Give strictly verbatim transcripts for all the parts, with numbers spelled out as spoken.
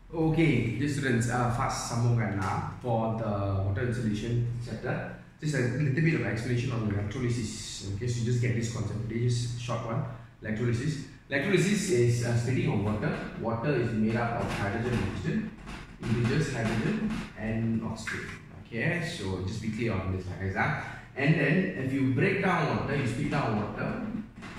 Okay, dear students, uh, fast sambungan now for the water solution chapter. Just a little bit of explanation on electrolysis. Okay, so you just get this concept today, just short one. Electrolysis. Electrolysis is uh, splitting of water. Water is made up of hydrogen and oxygen. Individuals hydrogen and oxygen. Okay, so just be clear on this, guys. And then if you break down water, you split down water.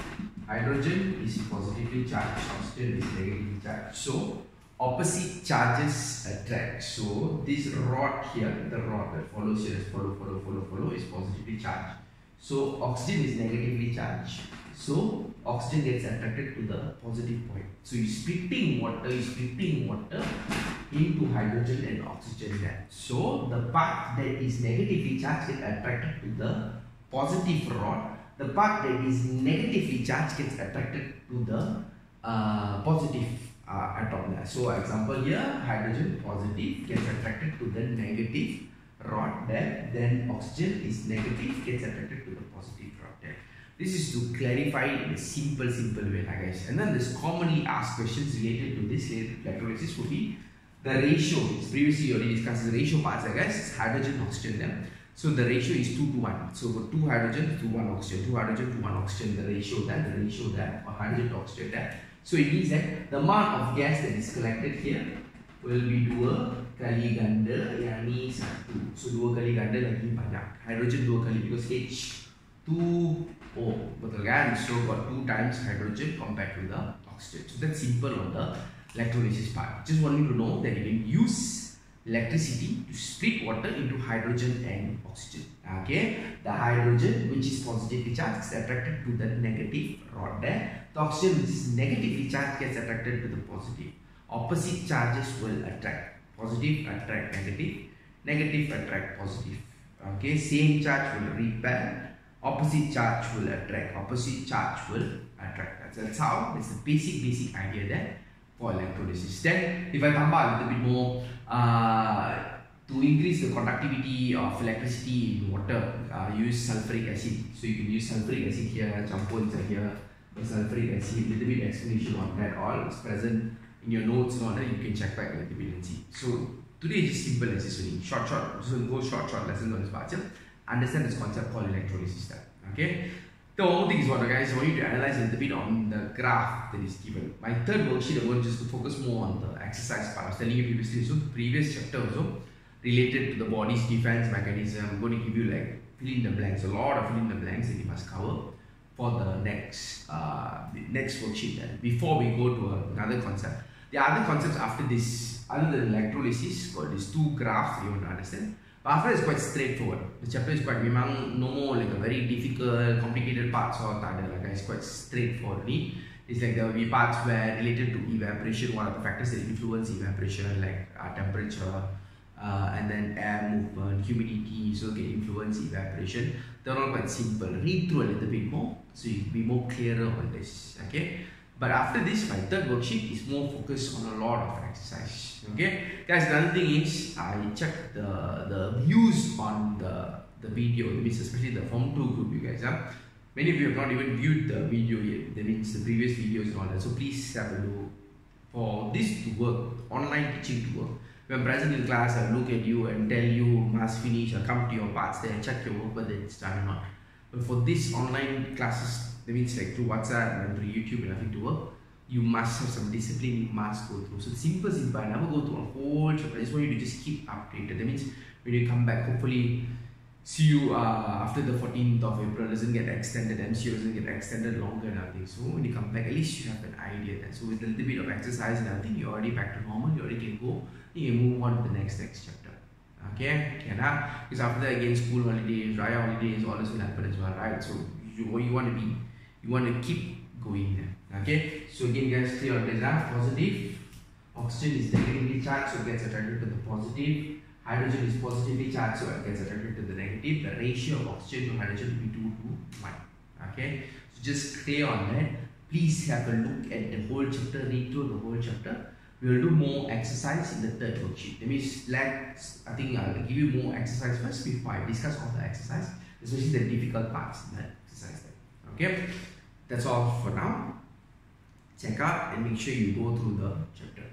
Hydrogen is positively charged, oxygen is negatively charged. So opposite charges attract. So this rod here, the rod that follows here, follow, follow, follow, follow, is positively charged. So oxygen is negatively charged. So oxygen gets attracted to the positive point. So you're splitting water, you're splitting water into hydrogen and oxygen there. So the part that is negatively charged gets attracted to the positive rod. The part that is negatively charged gets attracted to the uh, positive uh, atom there. So example here, hydrogen positive gets attracted to the negative rod there. Then oxygen is negative gets attracted to the positive rod there. This is to clarify in a simple, simple way, guys. And then this commonly asked questions related to this electrolysis would be the ratio. It's previously already discussed the ratio parts, guys. It's hydrogen, oxygen there. So the ratio is two to one. So for two hydrogen to one oxygen, two hydrogen to one oxygen, the ratio there, the ratio there, or hydrogen to oxygen there. So it means that the amount of gas that is collected here will be dua kali ganda, yang ni satu. So dua kali ganda lagi banyak. Hydrogen dua kali because H two O, betul kan? So got two times hydrogen compared to the oxygen. So that's simple on the electrolysis part. Just want you to know that you can use electricity to split water into hydrogen and oxygen. Okay, the hydrogen, which is positively charged, is attracted to the negative rod there. The oxygen, which is negatively charged, gets attracted to the positive. Opposite charges will attract. Positive attract negative, negative attract positive. Okay, same charge will repel. Opposite charge will attract. Opposite charge will attract. That's, that's how. That's the basic basic idea there for electrolysis. Then, if I come back a little bit more, uh, to increase the conductivity of electricity in water, uh, use sulfuric acid. So you can use sulfuric acid here, campur inside here, sulfuric acid. Little bit explanation on that. All is present in your notes and all that. You can check back a little bit and see. So today is just simple as this only. Short, short. So go short, short lessons on this part. Understand this concept called electrolysis. Okay. The one more thing is what, guys, I want you to analyze a little bit on the graph that is given. My third worksheet, I'm going just to focus more on the exercise part. I was telling you previously, so the previous chapter also related to the body's defense mechanism. I'm going to give you like fill in the blanks, a lot of fill in the blanks that you must cover for the next uh, the next worksheet. Then before we go to another concept, the other concepts after this, other than electrolysis, got these two graphs you want to understand. But after it's quite straightforward. The chapter is quite memang no more like a very difficult, complicated parts or tak ada, like it's quite straightforward. It's like there will be parts where related to evaporation, what are the factors that influence evaporation, like uh, temperature, uh, and then air movement, humidity, so can influence evaporation. They're all quite simple. Read through a little bit more so you can be more clearer on this. Okay. But after this, my third worksheet is more focused on a lot of exercise. Okay, guys. Another thing is I checked the the views on the the video. That means especially the Form two group, you guys. Huh? Many of you have not even viewed the video yet. That means the previous videos and all that. So please have a look. For this to work, online teaching to work, when present in class, I'll look at you and tell you must finish or come to your parts there and check your work whether it's done or not. But for this online classes, that means like through WhatsApp and through YouTube and nothing to work, you must have some discipline, you must go through. So simple, simple. I never go through a whole chapter. I just want you to just keep updated. That means when you come back, hopefully see you uh, after the fourteenth of April, doesn't get extended, M C O doesn't get extended longer and everything. So when you come back, at least you have an idea then. So with a little bit of exercise and everything, you're already back to normal, you already can go, you can move on to the next next chapter. Okay, okay, now because after that again school holidays, Raya holidays, all this will happen as well, right? So you, you want to be, you want to keep going there. Okay, so again, guys, clear on this. Positive, oxygen is negatively charged, so it gets attracted to the positive. Hydrogen is positively charged, so it gets attracted to the negative. The ratio of oxygen to hydrogen will be two to one. Okay, so just clear on that. Please have a look at the whole chapter, read through the whole chapter. We will do more exercise in the third worksheet. That means, like, I think I'll give you more exercise first before I discuss all the exercise, especially the difficult parts in that exercise. Okay, that's all for now. Check out and make sure you go through the chapter.